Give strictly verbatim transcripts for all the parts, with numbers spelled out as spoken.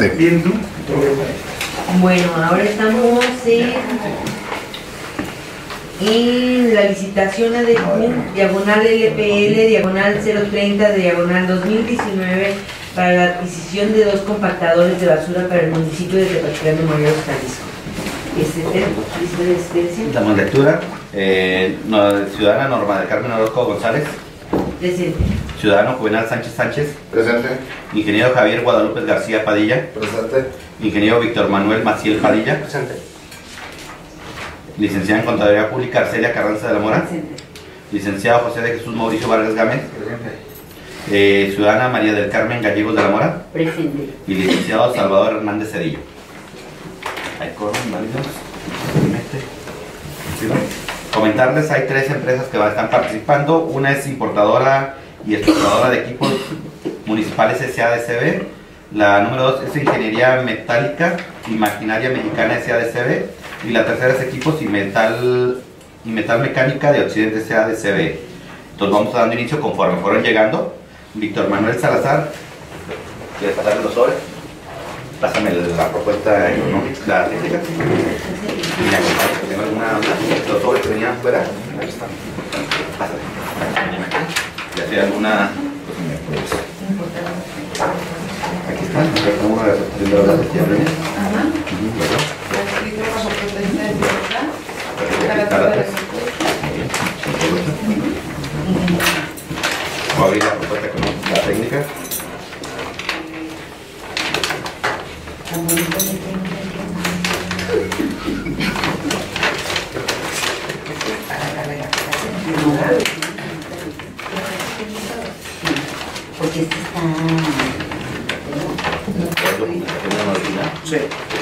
Adelante. Bien, ¿tú? Bueno, ahora estamos en, en la licitación A D Q, diagonal L P L, diagonal cero treinta, diagonal dos mil diecinueve, para la adquisición de dos compactadores de basura para el municipio de Tepatitlán de Morelos, Jalisco. Este, Damos lectura. Eh, no, ciudadana Norma del Carmen Orozco González. Presente. Ciudadano Juvenal Sánchez Sánchez. Presente. Ingeniero Javier Guadalupe García Padilla. Presente. Ingeniero Víctor Manuel Maciel Padilla. Presente. Licenciada en Contaduría Pública Arcelia Carranza de la Mora. Presente. Licenciado José de Jesús Mauricio Vargas Gámez. Presente. Eh, ciudadana María del Carmen Gallegos de la Mora. Presente. Y licenciado Salvador Hernández Cedillo. Hay quórum válidos. Comentarles, hay tres empresas que están participando. Una es importadora y exportadora de equipos municipales S A D C B. La número dos es Ingeniería Metálica y Maquinaria Mexicana S A D C B. Y la tercera es Equipos y Metal, y Metal Mecánica de Occidente S A D C B. Entonces vamos dando inicio conforme fueron llegando. Víctor Manuel Salazar, ¿quieres pasarle los sobres? Pásame la propuesta económica, la técnica. Mira, ¿tengo alguna duda? Los sobres que venían afuera. Aquí están. Pásale. Ya sea alguna. Aquí están. Aquí está una de las opciones de las que ya ven. Ajá. Voy a abrir la propuesta económica, la técnica. Porque este está... ¿Es documentación original? Sí.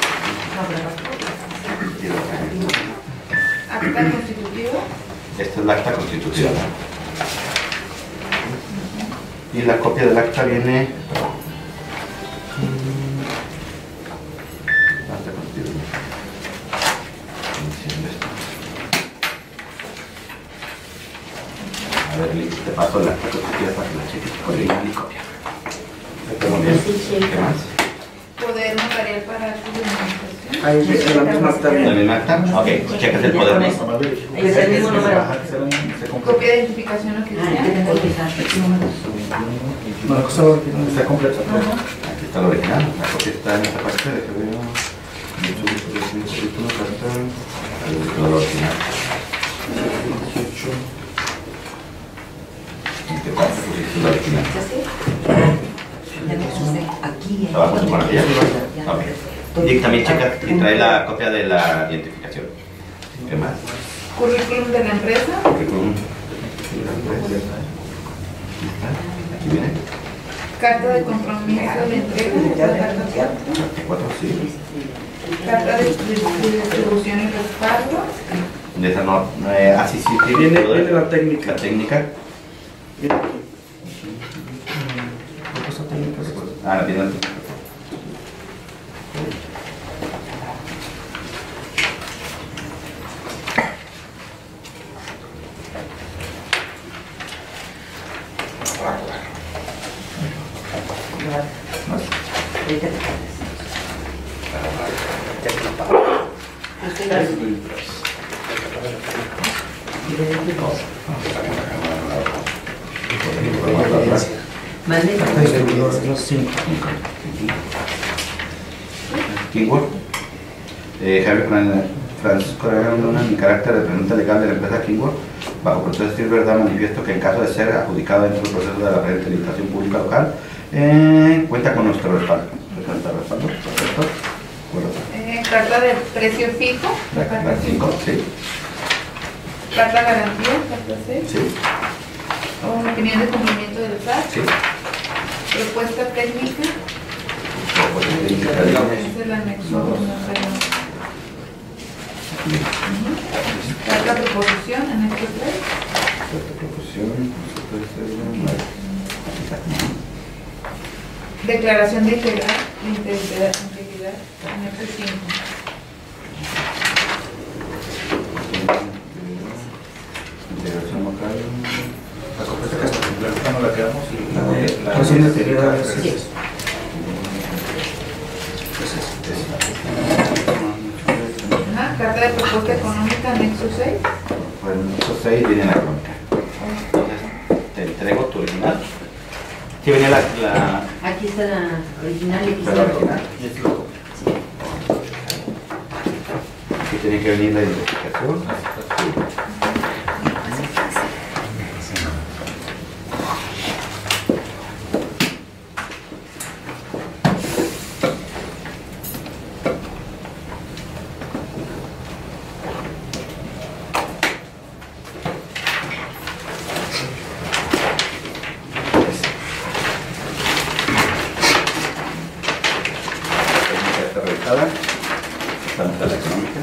Acta constitutiva. Esta es la acta constitutiva. Y la copia del acta viene... Acta constitutiva. A ver, Liz, te paso la acta constitutiva para que la cheques. Original y copia. Muy bien. ¿Qué más? Poder notarial para su delimitación. Ahí es la misma acta. ¿La misma acta? Ok, pues checas el poder. Es el mismo número. Copia de identificación oficial. No, la cosa original está completa. Aquí está la original, la copia está en esta parte de que veo. La original. ¿Qué pasa? Es la original. Aquí. ¿La vamos a poner aquí? Ok. Y también checa que trae la copia de la identificación. ¿Qué más? Currículum de la empresa. Currículum. Aquí viene. Carta de compromiso de entrega. cuatro, sí. Carta de distribución y respaldo. De esa no, eh, así sí, sí, Viene, todo viene la técnica. la técnica. Viene aquí. La cosa técnica. Ah, viene la técnica. Mande. Los cinco. Kingwood. Eh, Javier Fran- Francisco Aragón Luna, en carácter de representante legal de la empresa Kingwood, bajo protesta y verdad manifiesto que en caso de ser adjudicado dentro del proceso de la presente licitación pública local, eh, cuenta con nuestro respaldo. ¿Nuestro respaldo? ¿Correcto? Eh, carta de precio fijo. La carta cinco, sí. Carta garantía. Carta seis. Sí, O opinión de cumplimiento del S A T. sí. Propuesta técnica. Pues, técnica, digamos. Es el anexo. No sé. Ujú. Carta proposición, anexo tres. Esta proposición, puede ser una- Declaración de integridad, de integridad, integridad, anexo cinco. integración local. La propuesta que está completa no la quedamos y la de la Pues sí, integridad, sí. sí. Ajá, carta de propuesta económica, anexo seis. Pues esos seis vienen la crónica. Entonces, te entrego tu original. Sí, venía la, la, Aquí está la original y aquí está la la original. copia. Y es loco. Aquí tiene que venir la identificación. Está revisada. Esta no está la económica.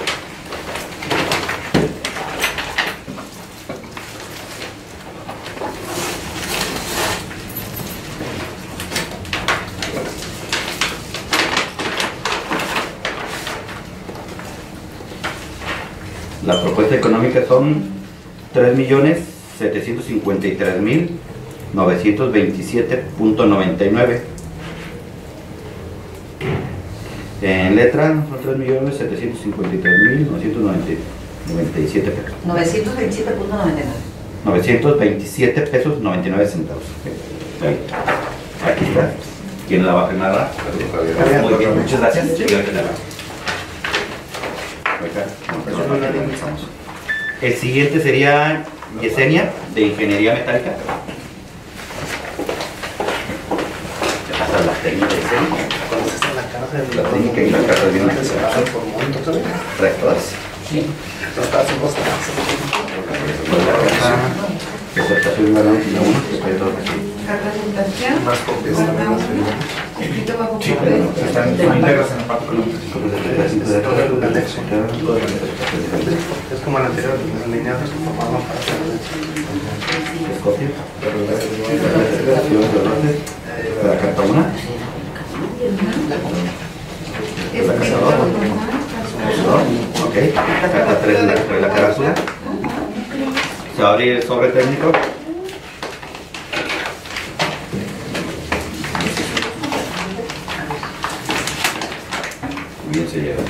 La propuesta económica son tres millones setecientos cincuenta y tres mil novecientos veintisiete punto noventa y nueve. En letra son tres millones setecientos cincuenta y tres mil novecientos noventa y siete pesos. novecientos veintisiete punto noventa y nueve. novecientos veintisiete pesos noventa y nueve centavos. Ahí. Aquí está. ¿Quién la va a firmar? Muy bien, muchas gracias. El siguiente sería Yesenia, de Ingeniería Metálica. ¿Qué pasa la técnica de Yesenia? La técnica y la carta de bienes. ¿Traes todas? Sí. Presentación de la última uno, que todo aquí. Carta de presentación. Más copias. Guardamos. Escrito bajo Sí, papel. están íntegras en el pacto económico. Es como el anterior, las lineadas que formaban para hacer. Copia. La carta una. Escrito bajo papel. Ok. Carta tres de la carátula. Se va a abrir el sobre técnico. Bien sellado.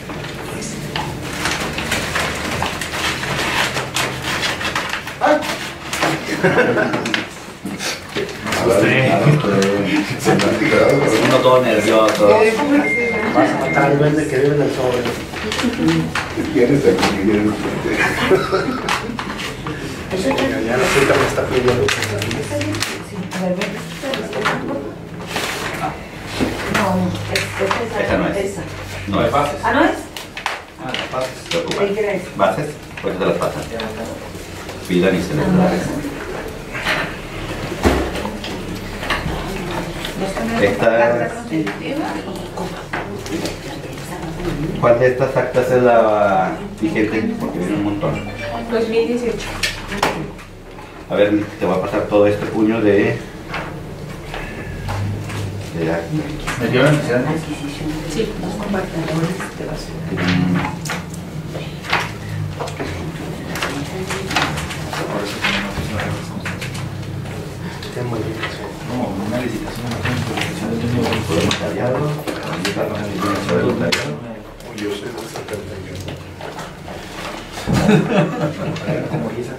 Uno todo nervioso. Vas a matar al duende que vive en el sobre. ¿Quieres aquí? Ya la cita me está pidiendo. Esa no es. No es bases. ¿Ah, no es? Ah, las bases. Se ocupa. ¿De qué es? Bases, pues de las pasan. Pidan y se les da. Esta, ¿cuál de estas actas es la vigente? Porque viene un montón. dos mil dieciocho. A ver, te voy a pasar todo este puño de... de actas. ¿Me dio la necesidad? Sí, dos compactadores de basura. Mm, Qué modificación. No, una licitación. voluntariado, voluntariado. Yo soy de setenta y uno. Como Isa.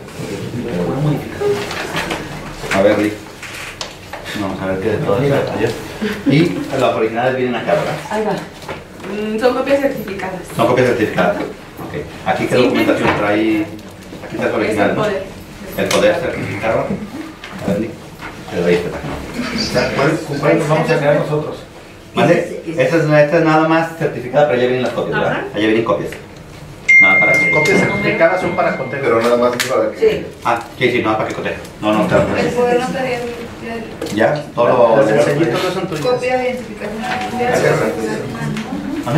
A ver, Rick. Vamos a ver qué de todas estas detalles. Y las originales vienen acá, ¿verdad? Ahí va. Mm, Son copias certificadas. Son copias certificadas. Ok. Aquí qué Sí. documentación trae. Aquí está su Es el original, ¿no? poder. El poder certificado. A ver, Rick. Te doy esta página. ¿Cuál, cuál nos vamos a crear nosotros? ¿Vale? Esta es, esta es nada más certificada, pero allá vienen las copias, ¿verdad? Ajá. Allá vienen copias. Nada para que. Copias certificadas son para contexto. Pero nada más para que... Sí. Ah, sí, sí, nada para que coteje. No, no, claro. El poder notaría Ya, todo Los lo. sellitos no son tuyos. copia de identificación. ¿Vale?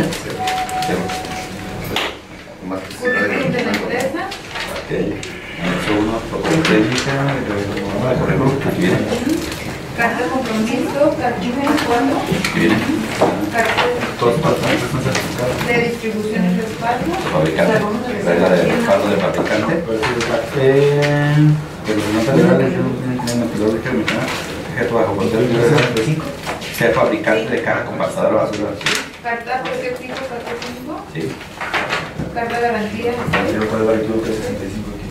Más que Currículum de la empresa. Ok. Anexo uno, propuesta técnica, eh, por el grupo, aquí viene. Carta de compromiso, cartilla de cuadro, Aquí viene. carta Todos los patrones son certificados. de distribución y respaldo. Fabricante. Regla de respaldo de fabricante. Eh, el documento legal es un metodológico mexicano. Objeto bajo control de ser fabricante de caja compactadora basura. Carta protectivo cuatro cinco. Sí. Carta garantía. Yo puedo ver tú trescientos sesenta y cinco aquí.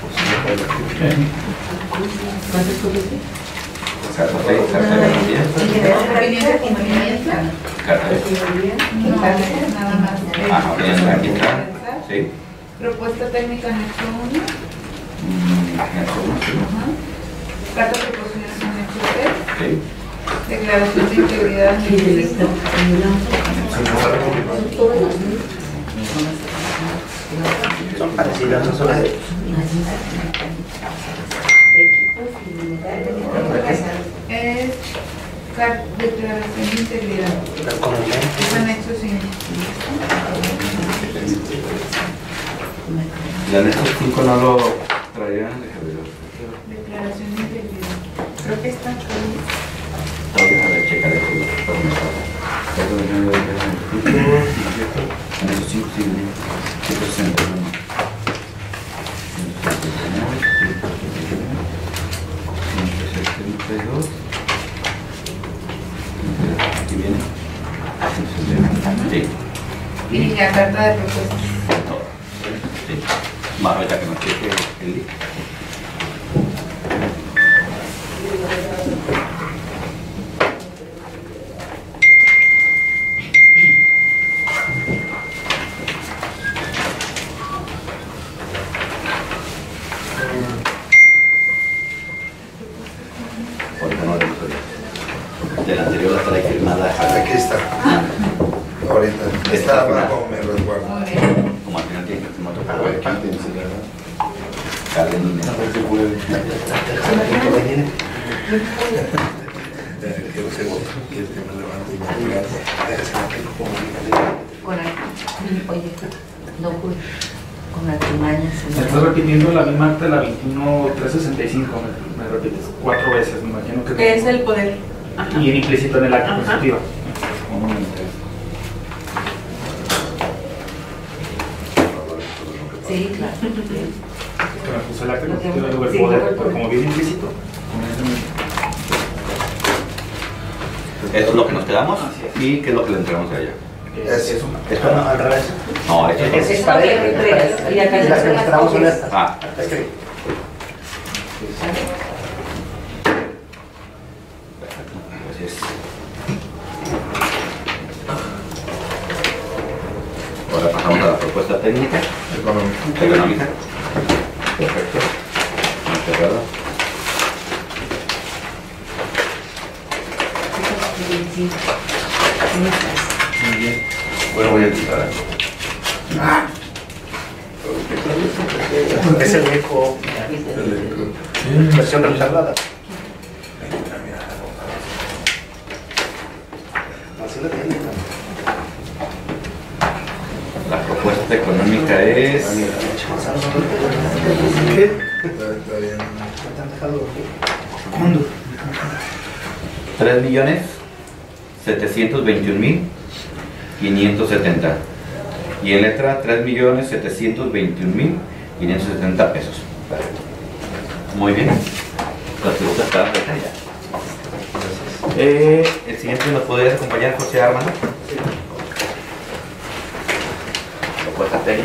¿Cuántas copias? Carta seis, carta de garantía. Opinión de cumplimiento. Carta de... No, nada más. Ah, ok, ya está aquí está. Sí. Propuesta técnica anexo uno. Mm, anexo uno, sí. Ajá. Carta proporcional anexo tres. Sí. Declaración de integridad ¿Quién es anexo esta? cinco. Son parecidas, no son las de... Es car- declaración de integridad. Es anexo cinco. El anexo cinco no lo traían. Déjame ver. Declaración de integridad. Creo que está No, déjame checar eso. Anexo cinco, sí, ciento sesenta y uno. ciento setenta y dos. Aquí viene. Sí. Y la carta de propuesta. Todo. Sí. Más ahorita que nos cheque el link. Ahorita no lo estoy. De la anterior la trae firmada. Aquí está. Ahorita. Está abajo, me resguardo. Muy bien. Como al final tiene que ser otro A cargo. ver, quítense, ¿verdad? Cardenina. Que lo sé, que este me levante y me diga, con el, oye, no pude, con artimañas. Me estás repitiendo la misma acta de la veintiuno trescientos sesenta y cinco, me, me repites cuatro veces, me imagino que... ¿Qué es el poder? Ajá. Y en implícito en el acta Ajá. constitutiva. Un momento. Sí, claro. Que me puso el acta Lo que- constitutiva, digo el sí, poder, el pero poder. como viene implícito, con ese mismo. Eso es lo que nos quedamos. Así es. ¿Y qué es lo que le entregamos a ella? Eh, Es- es un- ¿Esto no? al revés. No, esto Es- es... es para ella. Y acá Y las que están nos quedamos son copias. estas. Ah, Escribe. así es. Ahora pasamos a la propuesta técnica, Económico. económica. Perfecto. Cerrado. Sí. ¿Cómo estás? Muy bien. Bueno, voy a quitar. Es el eco, versión retardada. Así la tiene. La propuesta económica es... ¿Qué? Está está bien. ¿Te han dejado dormir? tres millones setecientos veintiún mil quinientos setenta. Y en letra tres millones setecientos veintiún mil quinientos setenta pesos. Muy bien. La pregunta está detallada. Eh, el siguiente nos podrías acompañar, José Armando. Propuesta técnica.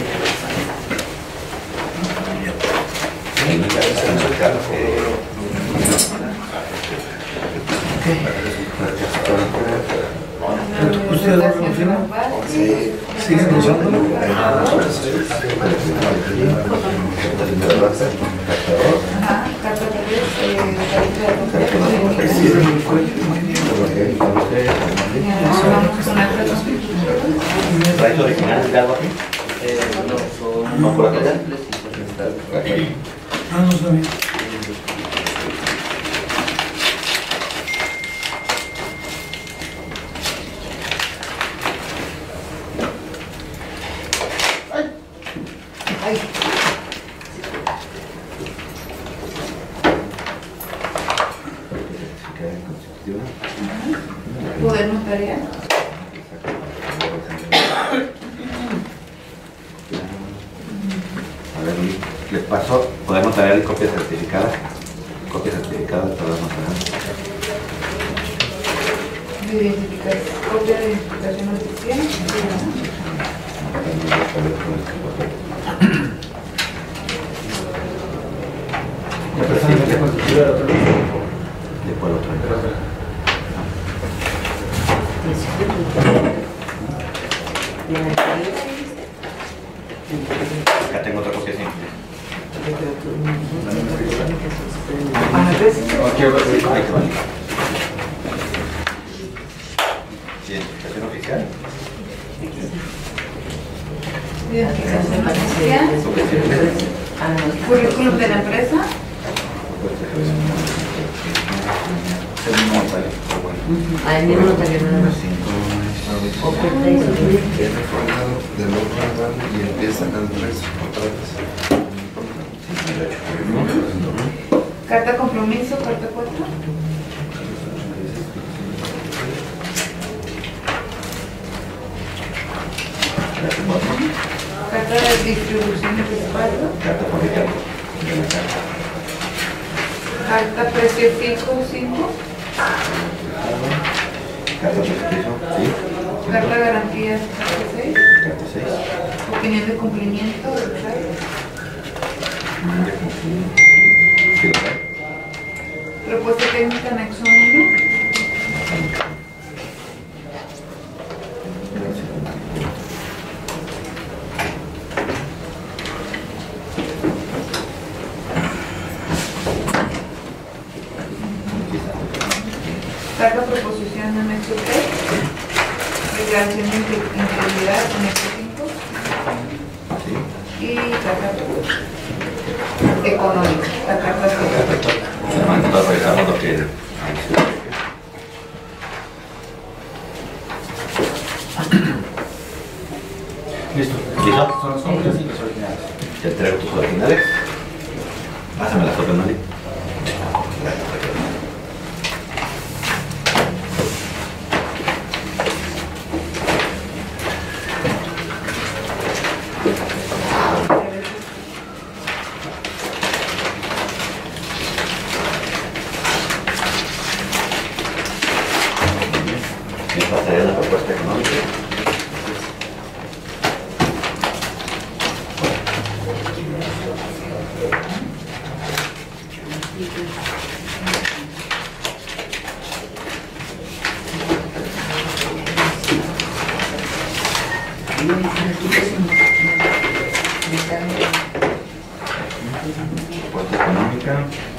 Técnica, esa no es Carlos, que- ¿Ustedes lo confirman? Sí. ¿Siguen usándolo? Ajá, carta de eh, carta de Sí, propuesta. muy fuerte. Vamos con acta constitutiva. ¿Traes original de algo aquí? No, por acá. Ah, no sabía. Poder notarial. A ver, les paso, podemos traer copias certificadas. Copias certificadas para las notariales. su identificación, copia de identificación oficial. ¿La persona que constituye el otro? ¿De cuál otro? Acá tengo otra copia simple. Aquí va a ser. Ahí te van. Identificación oficial. Identificación oficial. Currículum de la empresa. Al mismo notario nada más. Oferta y solicitud. Es reformado de los rangos y empiezan al tres otra vez. Carta compromiso, carta cuatro. Carta de distribución de respaldo. Carta familiar. Carta precio fijo cinco. Carta de suscripción. Sí. Carta garantía seis. Carta seis. Opinión de cumplimiento del trato. Sí, lo trae. Propuesta técnica anexo uno. Carta proposición anexo tres. Declaración de integridad anexo cinco. Sí. Y carta económica. La carta económica. Entonces revisamos lo que... Listo. ¿Listo? Son las copias y las originales. Te entrego tus originales. Pásame las fotos, Mali. Esta sería la propuesta económica. Propuesta económica.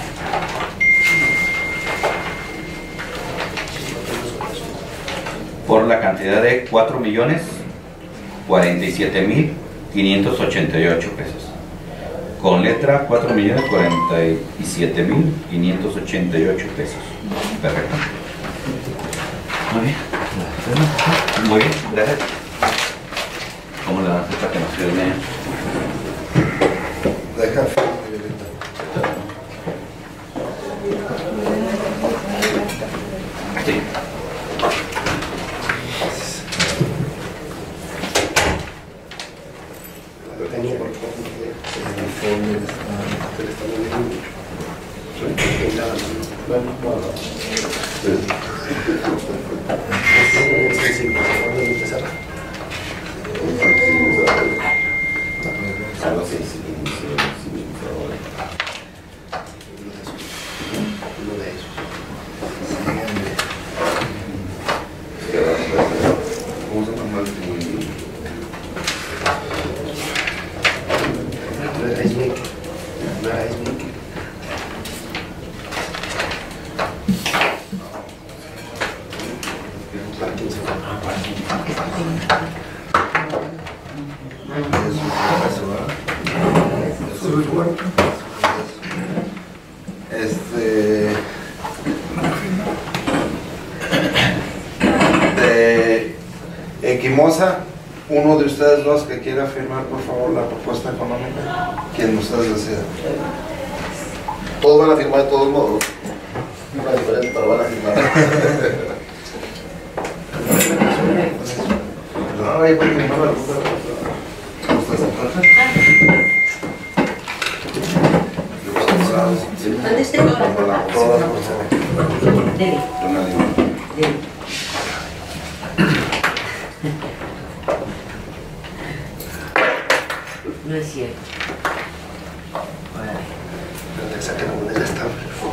Por la cantidad de cuatro millones cuarenta y siete mil quinientos ochenta y ocho pesos. Con letra cuatro millones cuarenta y siete mil quinientos ochenta y ocho pesos. Perfecto. Muy bien. Muy bien, gracias. ¿Cómo le das esta que nos firme? Deja firme, Violeta. Sí. Lo tenía por favor. El informe está... Que le está moviendo mucho. Soy nada más. Bueno, bueno. Sí, sí, por favor, no empezar. Algo así, sí, sí, sí, por favor. Uno de esos. ¿Cómo se llama el tribunal? No era Ismic. No era Ismic. Parking se fue. Ah, parking. Es su caso, ¿verdad? Es su cuarto. Este... De Equimosa, uno de ustedes dos que quiera firmar, por favor, la propuesta económica. Quien ustedes deseen. Todos van a firmar de todos modos. Una diferente, pero van a firmar. No, ahí voy a firmar la propuesta. ¿Ustedes se encuentran? ¿Dónde está? Todas, por favor. Dele, Una línea. dele. No es cierto. Órale. Pero te saqué la moneda estable.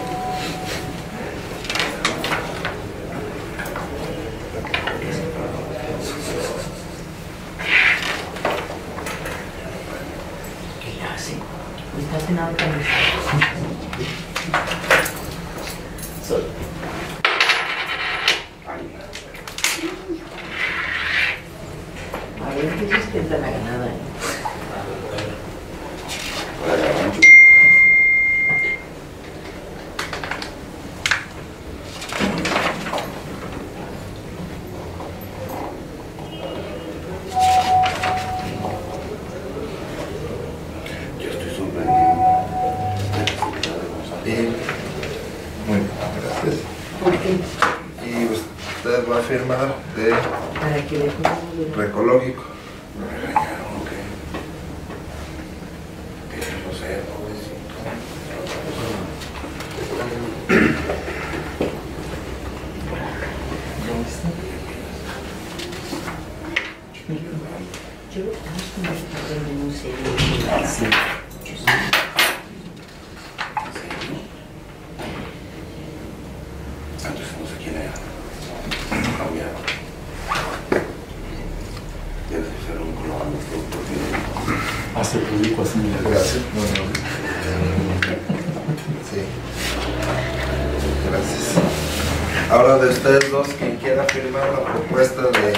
¿Qué hace? Me está haciendo algo con eso. Soy. A ver, ¿qué es que entra la ganada? Yo estoy sorprendido. Bien. Muy bien, gracias. ¿Por qué? Y usted va a firmar de Para que le ponga Recológico. Me regañaron, ¿o qué? Que no sé, pobrecito. Yo no estoy en un serio. Sí. Antes no sé quién era. Cambiado. Debe ser un colombiano. Hace público así. Gracias. No, no. Sí. Gracias. Ahora de ustedes dos, quien quiera firmar la propuesta de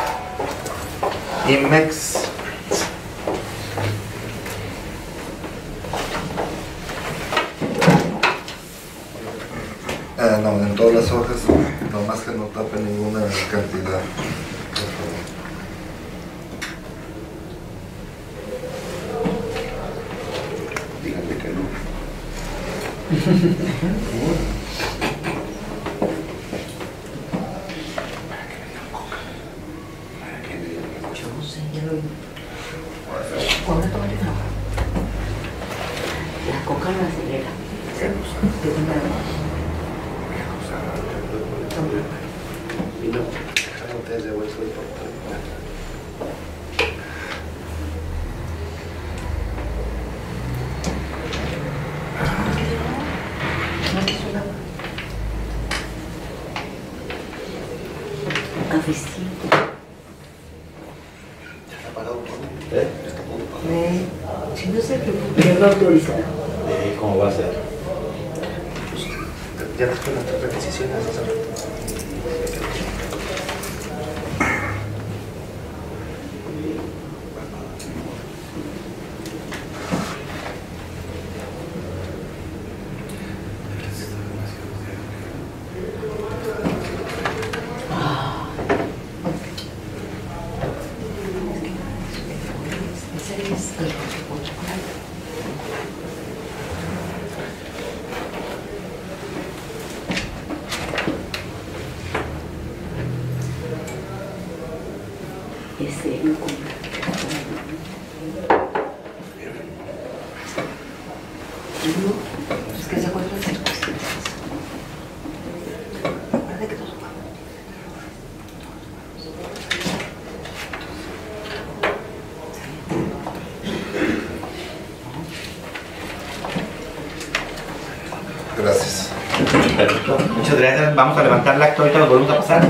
IMEX. Ah, no, en todas las hojas, nomás que no tape ninguna cantidad. Por favor. Díganle que no. Yo no sé, ya lo vi. ¿Cuándo te va a llegar? La coca no acelera. ¿Qué te pasa? Y no, no te has devuelto el portal. No te suena. Cafecito. ¿Ya está pagado todo? ¿Eh? Ya está todo pagado. Eh, si no sé qué, ¿quién lo autoriza? Eh, ¿Cómo va a ser? Pues, ya después de las requisiciones hace rato. Ese es el rojo con chocolate. Ese lo compra. No, es que se acuerdan hacer cositas. Recuerda que nos vamos. Gracias. Perfecto. Muchas gracias. Vamos a levantar el acto. Ahorita lo volvemos a pasar.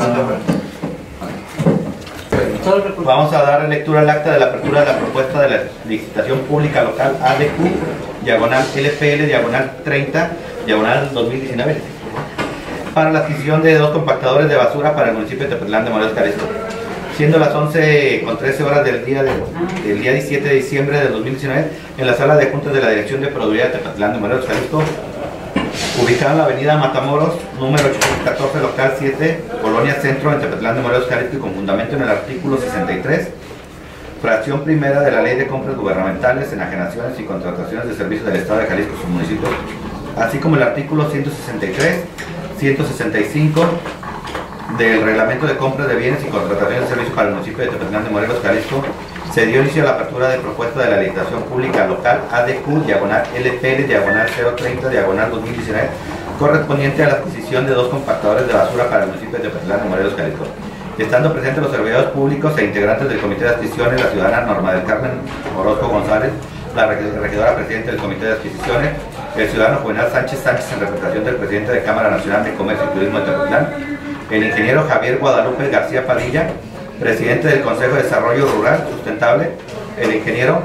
Vamos a dar lectura al acta de la apertura de la propuesta de la licitación pública local A D Q, diagonal L P L, diagonal treinta, diagonal dos mil diecinueve, para la adquisición de dos compactadores de basura para el municipio de Tepetlán de Morelos, Jalisco. Siendo las once con trece horas del día, de, del día diecisiete de diciembre de dos mil diecinueve, en la sala de juntas de la Dirección de Procuraduría de Tepetlán de Morelos, Jalisco, ubicada en la avenida Matamoros, número ochocientos catorce, local siete, Colonia Centro, en Tepetlán de Morelos, Jalisco, y con fundamento en el artículo sesenta y tres, fracción primera de la Ley de Compras Gubernamentales, Enajenaciones y Contrataciones de Servicios del Estado de Jalisco y sus municipios, así como el artículo ciento sesenta y tres, ciento sesenta y cinco del Reglamento de Compras de Bienes y Contrataciones de Servicios para el municipio de Tepetlán de Morelos, Jalisco, se dio inicio a la apertura de propuesta de la licitación pública local A D Q, diagonal L P L, diagonal cero treinta, diagonal dos mil diecinueve, correspondiente a la adquisición de dos compactadores de basura para el municipio de Tepetlán de Morelos, Jalisco. Estando presentes los servidores públicos e integrantes del Comité de Adquisiciones, la ciudadana Norma del Carmen Orozco González, la regidora presidente del Comité de Adquisiciones, el ciudadano Juvenal Sánchez Sánchez en representación del presidente de Cámara Nacional de Comercio y Turismo de Tepotlán, el ingeniero Javier Guadalupe García Padilla, presidente del Consejo de Desarrollo Rural Sustentable, el ingeniero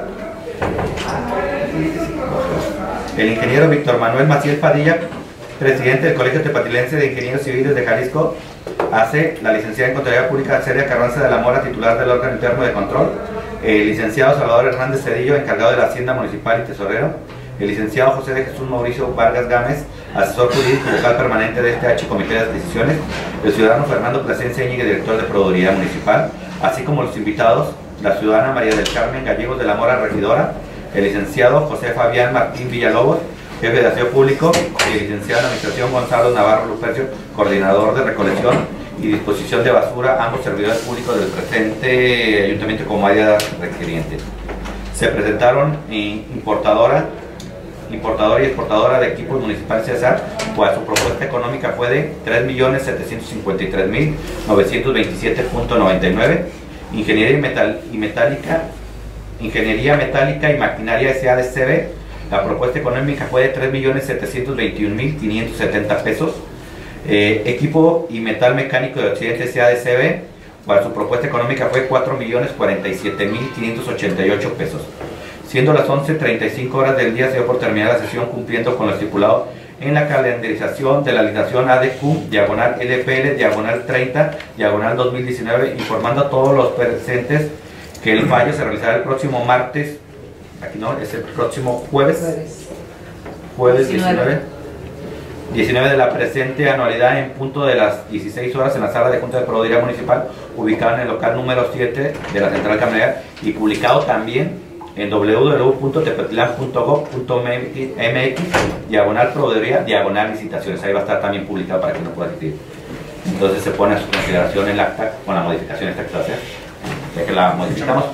el ingeniero Víctor Manuel Maciel Padilla, presidente del Colegio Tepatilense de Ingenieros Civiles de Jalisco, hace la licenciada en Contabilidad Pública Celia Carranza de la Mora, titular del órgano interno de control, el licenciado Salvador Hernández Cedillo, encargado de la Hacienda Municipal y Tesorero, el licenciado José de Jesús Mauricio Vargas Gámez, asesor jurídico vocal permanente de este H Comité de Adquisiciones, el ciudadano Fernando Plasencia Íñiguez, director de Procuraduría Municipal, así como los invitados, la ciudadana María del Carmen Gallegos de la Mora, regidora, el licenciado José Fabián Martín Villalobos, jefe de Aseo Público, y el licenciado en Administración Gonzalo Navarro Lupercio, coordinador de recolección y disposición de basura, ambos servidores públicos del presente ayuntamiento como área requiriente. Se presentaron importadora, importadora y exportadora de equipos municipales César, pues su propuesta económica fue de tres millones setecientos cincuenta y tres mil novecientos veintisiete punto noventa y nueve, Ingeniería y, metal, y Metálica, Ingeniería Metálica y Maquinaria S A de C B, la propuesta económica fue de tres millones setecientos veintiún mil quinientos setenta pesos. Eh, equipo y Metal Mecánico de Occidente S A de C B, cual su propuesta económica fue cuatro millones cuarenta y siete mil quinientos ochenta y ocho pesos. Siendo las once treinta y cinco horas del día, se dio por terminada la sesión cumpliendo con lo estipulado en la calendarización de la alineación A D Q, diagonal L P L, diagonal treinta, diagonal dos mil diecinueve, informando a todos los presentes que el fallo se realizará el próximo martes, aquí no, es el próximo jueves, jueves diecinueve, diecinueve de la presente anualidad en punto de las dieciséis horas en la sala de Junta de Procuraduría Municipal, ubicada en el local número siete de la Central Camionera y publicado también en w w w punto tepetlan punto gob punto m x, diagonal Procuraduría, diagonal licitaciones. Ahí va a estar también publicado para que no pueda asistir. Entonces se pone a su consideración el acta con la modificación esta que se va a hacer. Ya que la modificamos,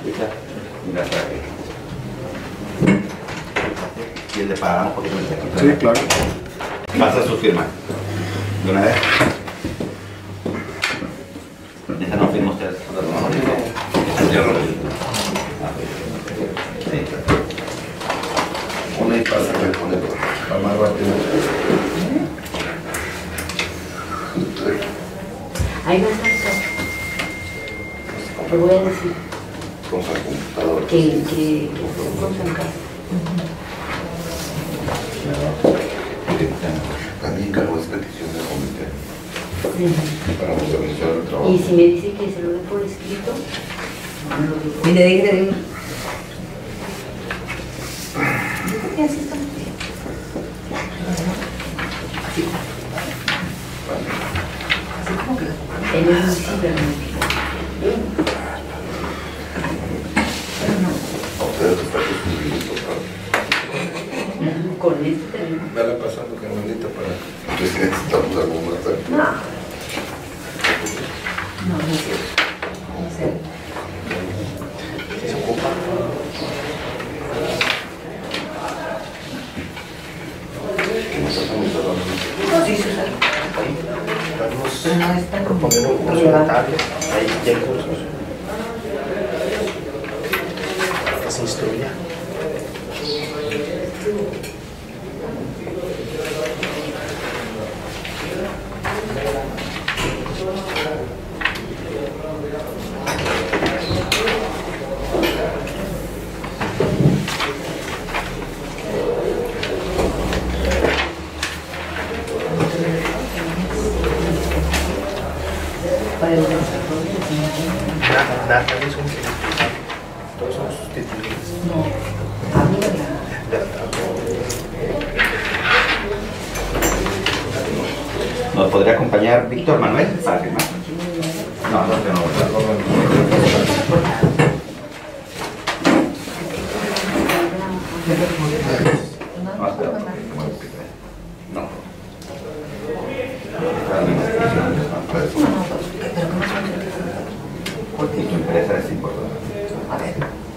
y el de pagar un poquito de aquí. Sí, claro. Pasa su firma. De una vez. Esta no firma ustedes. Sí. Una y pasa con el para más rápido. Ahí va a estar. Te voy a decir Con su computador. que, que, que se concentra. También cargo de petición del comité Sí. para modernizar el trabajo. Y si me dice que se lo dé por escrito, Y le dije, le digo, ¿qué haces esto? En el municipio, A ustedes está suscribiendo, con este termino. dale pasando, Carmelita, para que si necesitamos algo más. ¿Eh? No. No, no es cierto. No sé. ¿Se ocupa? Que nos hacemos a la no, sí, Susana. Pero no está como Proponer un curso de tablet, ahí ya hay cursos. Para que se instruya. Para el Nada, nada, es un todos son sustituibles. No. Hablo de la. De la tablet. ¿Nos podría acompañar Víctor Manuel para firmar? No, no, que no. No, espera. No. Porque tu empresa es importante. A ver.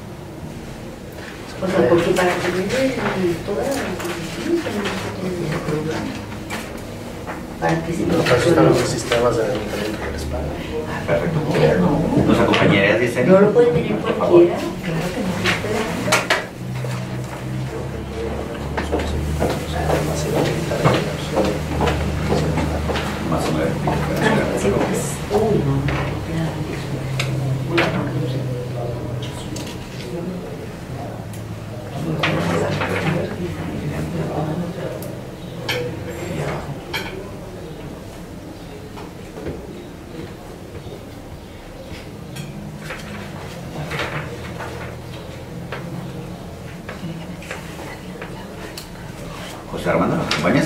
O sea, porque para que me den todas las decisiones tenemos que tener el programa. para que se Para eso están los sistemas de ayuntamiento que les pagan. Ah, perfecto. ¿Nos acompañarías, dice? no lo puede tener Por favor. cualquiera, claro que no. Más o menos. Sí, pues, uy, no, claro. José Armando, ¿nos acompañas?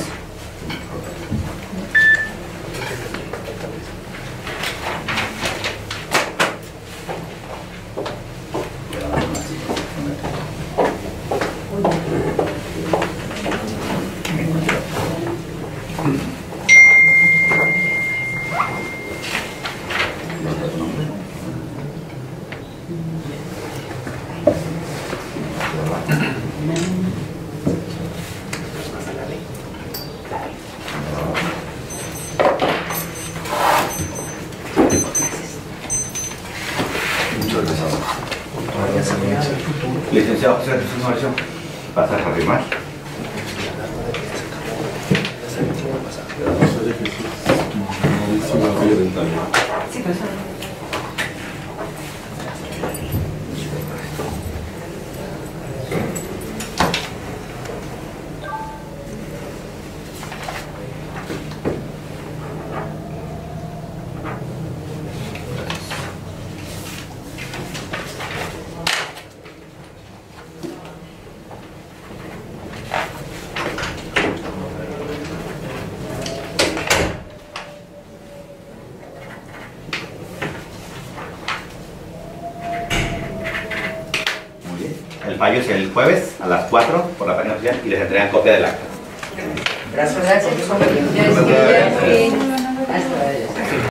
Licenciado José Jesús Mauricio, ¿pasas a firmar? Sí, pues, Muy bien. El fallo es el jueves a las cuatro por la página oficial y les entregan copia del acta. gracias. Gracias. Ya es que ya- Hasta luego.